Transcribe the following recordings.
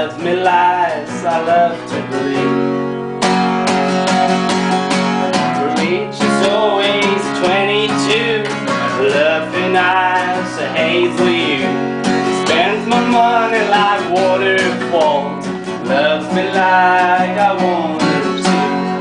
tells me lies I love to believe. Her age is always 22, laughing eyes, a hazel hue. Spends my money like waterfalls, loves me like I want her to.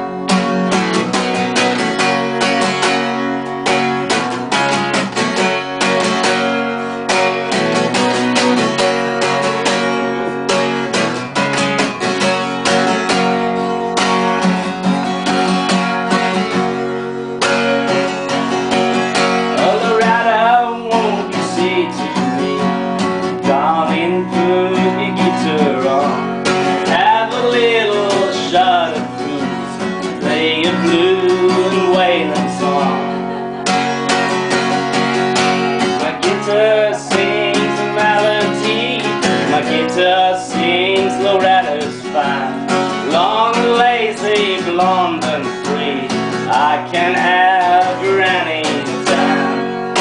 Blue and wailing song. My guitar sings a melody, my guitar sings Loretta's fine. Long and lazy, blonde and free, I can have her anytime.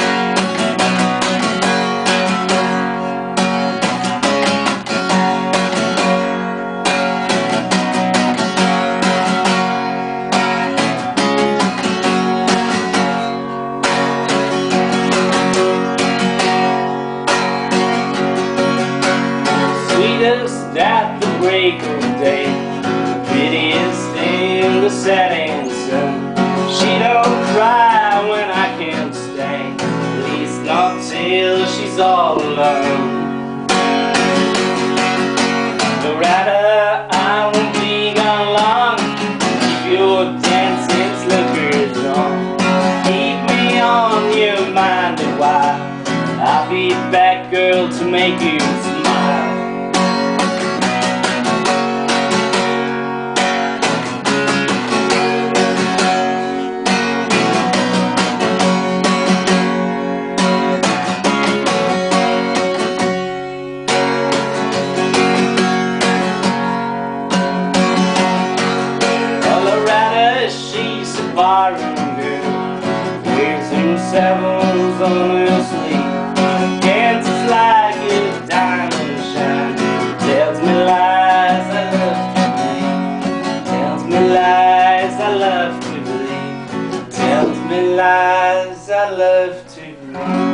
Sweetest at the break of day, prettiest in the setting sun. She don't cry when I can't stay, at least not till she's all alone. Loretta, I won't be gone long. Keep your dancing slippers on, keep me on your mind a while. I'll be back, girl, to make you smile. She's a barroom girl, wears them sevens on her sleeve, dances like a diamond shine, tells me lies I love to believe, tells me lies I love to believe, tells me lies I love to believe.